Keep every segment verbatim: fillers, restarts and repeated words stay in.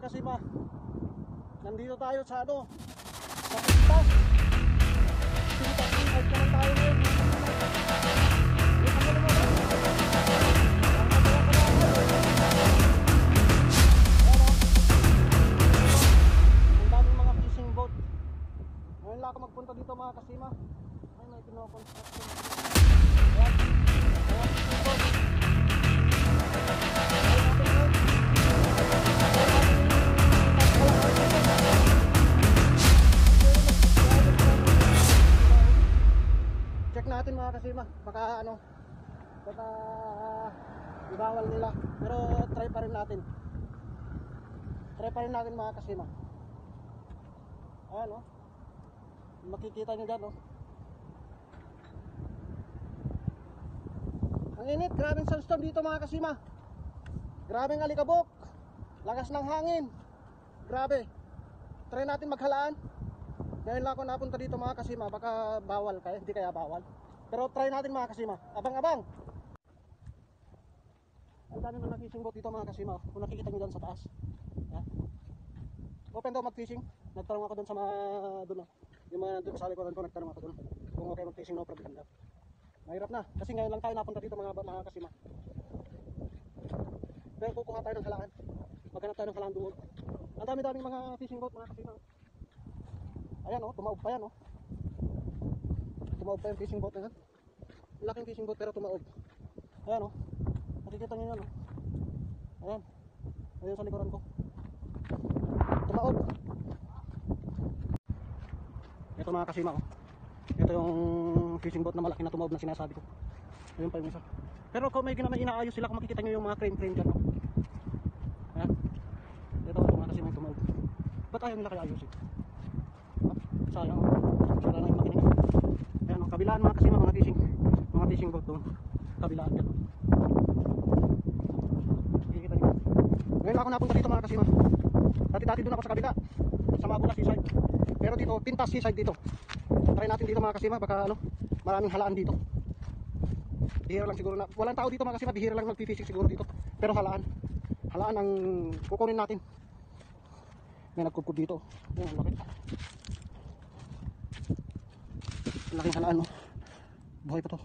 kasima, nandito tayo sa ano, sa Pintas. Pintas, Pintas naman tayo ngayon. Ang daming mga fishing boat. Ngayon lang ako magpunta dito mga kasima. Ay, may kino-construction. Ayan, ayan, fishing boat. Check natin mga kasima, baka ano, baka ibawal nila, pero try pa rin natin. Try pa rin natin mga kasima. Ayan o, makikita nyo dyan o. Ang init, grabing sandstorm dito mga kasima. Grabing alikabok, lakas ng hangin, grabe. Try natin maghalaan. Ngayon lang ako napunta dito mga kasima, baka bawal kaya, hindi kaya bawal. Pero try natin mga kasima, abang-abang. Ang dami na fishing boat dito mga kasima, kung nakikita nyo dyan sa taas. Yeah. Open daw mag-fishing, nagtanong ako dun sa mga, dun, yung mga dun sa likuran ko, nagtanong ako dun. Kung okay mag-fishing, no problem daw. Mahirap na, kasi ngayon lang tayo napunta dito mga, mga kasima. Pero kukuha tayo ng halaan, maghanap tayo ng halaan doon. Ang dami-daming mga fishing boat mga kasima. Ayan o, oh, tumaob pa yan o. Oh. Tumaob pa yung fishing boat na yan. Laking fishing boat pero tumaob. Ayan o, oh. Nakikita nyo yan o. Oh. Ayan, ayan sa likuran ko. Tumaob. Ito mga kasima o. Oh. Ito yung fishing boat na malaki na tumaob na sinasabi ko. Ayun pa yung isa. Pero kung may ginamay inaayos sila, kung makikita nyo yung mga crane-crane dyan o. Oh. Ayan. Ito ito mga kasima yung tumaob. Ba't ayaw nila kaya ayusin? Sayang, sila na yung makiningan. Ayan o, kabilaan mga kasima, mga fishing mga fishing boat doon, kabilaan dyan. Kikita nyo. Ngayon lang ako napunta dito mga kasima. Dati-dati doon ako sa kabila, sa Mabula seaside. Pero dito, Pintas seaside dito. Try natin dito mga kasima, baka ano, maraming halaan dito. Bihira lang siguro na, walang tao dito mga kasima, bihira lang magpipishing siguro dito. Pero halaan, halaan ang kukunin natin. May nagkubkub dito. Ayan, laki. Laking halaan no. Buhay pa to.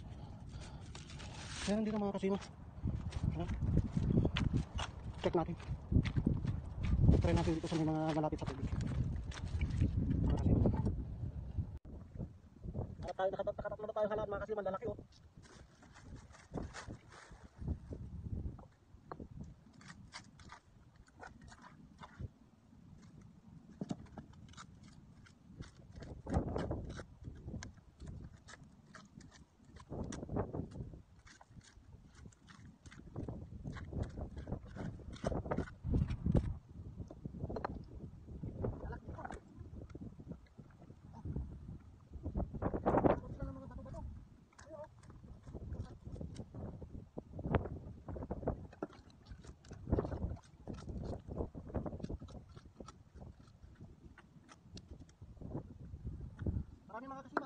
Meron dito mga kasima. Ayan. Check natin. Try natin dito sa may mga malapit sa tubig. Mga kasima. Nakatatlo na tayo halaan mga kasima. Lalaki oh. Marami mga kasima.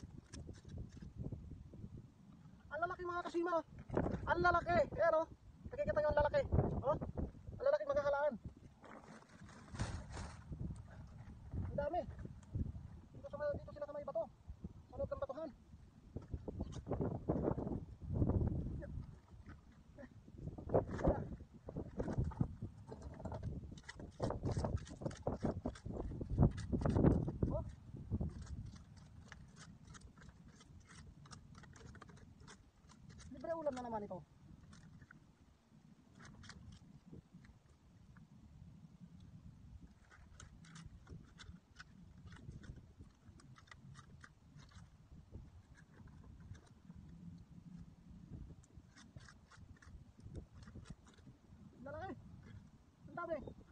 Ang lalaki mga kasima. Ang lalaki. Pero Nakikita nyo ang lalaki. Oh, ang lalaki mga halaan. Ang dami. Dito, sa, dito sila sa may bato. Sa loob ng batuhan. Oh. Libre ulam na naman ito. Lalaki. Ang dami.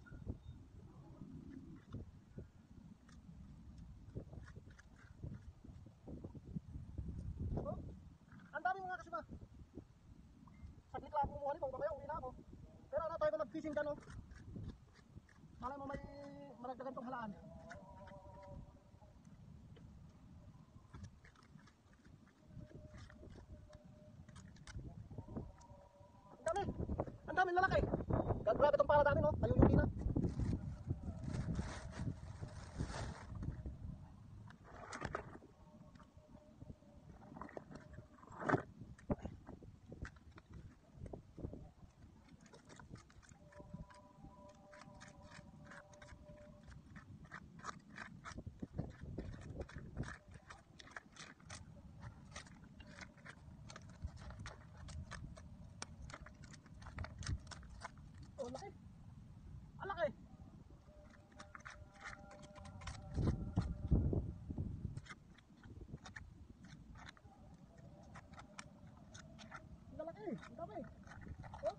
Oh, ang dami mga kasima. Saglit lang ako kumuha nito. Mamaya uwi na ako. Pero ano tayo mag-fishing dyan, oh. Malay mo may maragdagan tong halaan. Ang dami. Ang dami lalaki. Grabe itong para dami, no? Ayuyuki na. Oh, laki. Ang laki. Ang lalaki. Ang dami. Oh.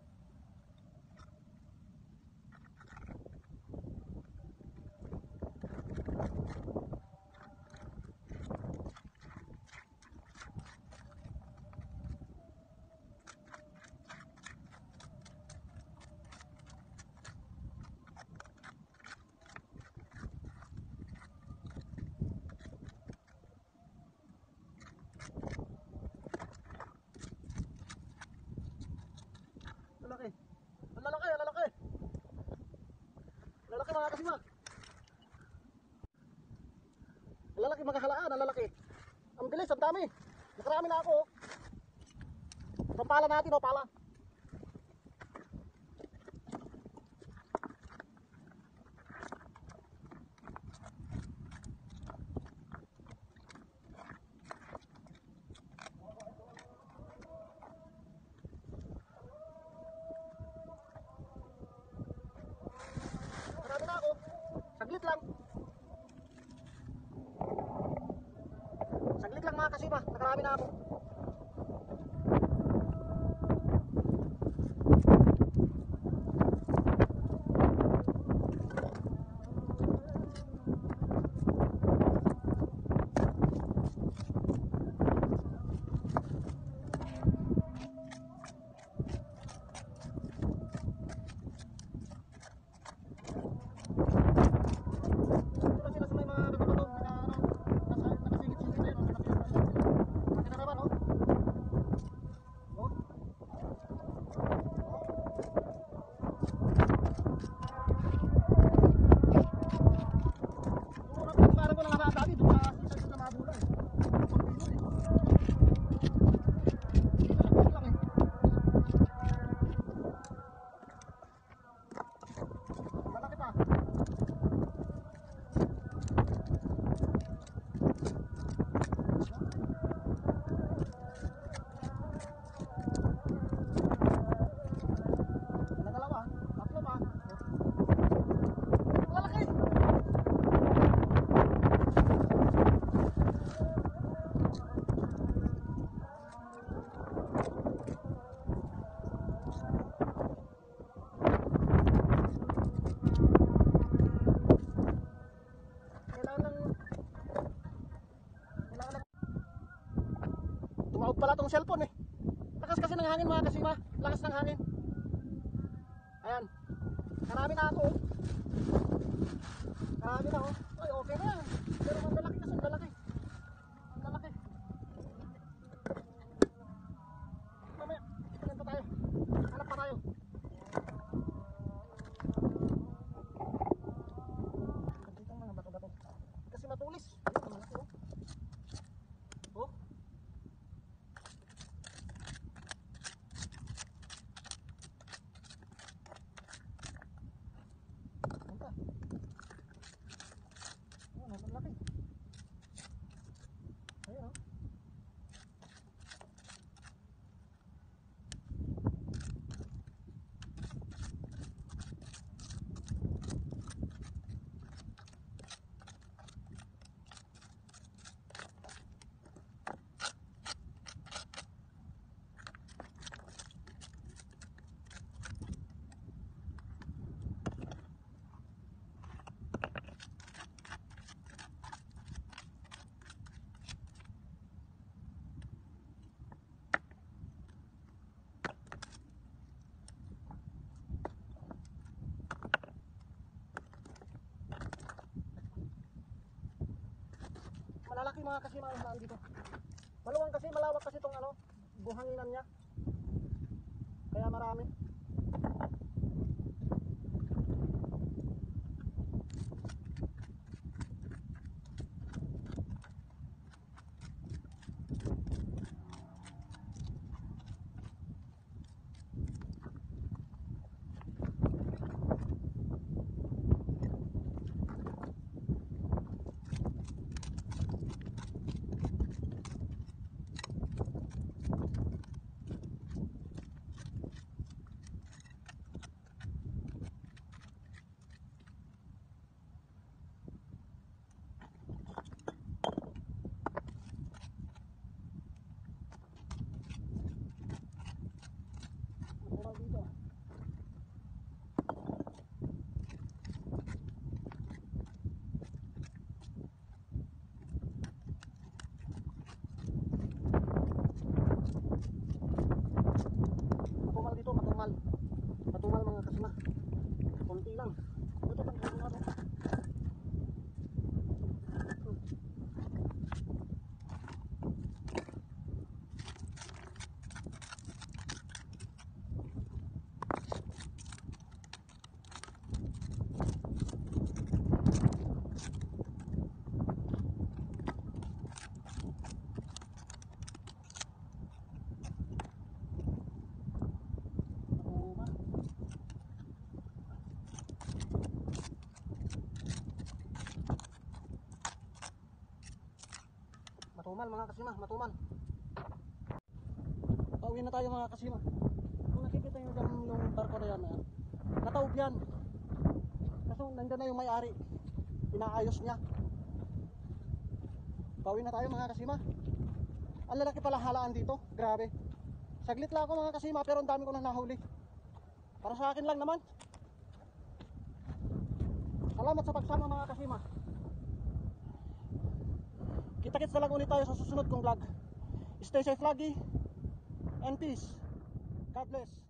Lalaki. Ang lalaki, ang lalaki. Ang lalaki mga kasima. Ang lalaki mga halaan, ang lalaki. Ang bilis, ang dami. Nakarami na ako. Ang pala natin, oh, pala. Marami na ako. Saglit lang. Saglit lang mga kasima. Nakarami na ako. Tumawag pala tong cellphone eh. Lakas kasi ng hangin mga kasima. Lakas ng hangin. Ayan. Marami na ako. Marami na ako. Ay, okay na yan. Pero ang lalaki kasi, ang lalaki. Ang lalaki. Mamaya, itanin pa tayo. Hanap pa tayo. malaki mga kasima ang halaan dito. Maluwang kasi, malawak kasi itong ano, buhanginan niya. Kaya marami. Dito. Matumal dito, matumal. Matumal mga kasima. Kunti lang. Ito lang ito nga to. Matumal mga kasima, matumal. Pauwi na tayo mga kasima. Kung nakikita nyo dyan yung barko na yan, eh, nataob yan. Kaso nandyan na yung may-ari. Inaayos niya. Pauwi na tayo mga kasima. Ang lalaki pala halaan dito, grabe. Saglit lang ako mga kasima pero ang dami ko na nahuli. Para sa akin lang naman. Salamat sa pagsama mga kasima. Kita-kits na lang ulit tayo sa susunod kong vlog. Stay safe lagi and peace. God bless.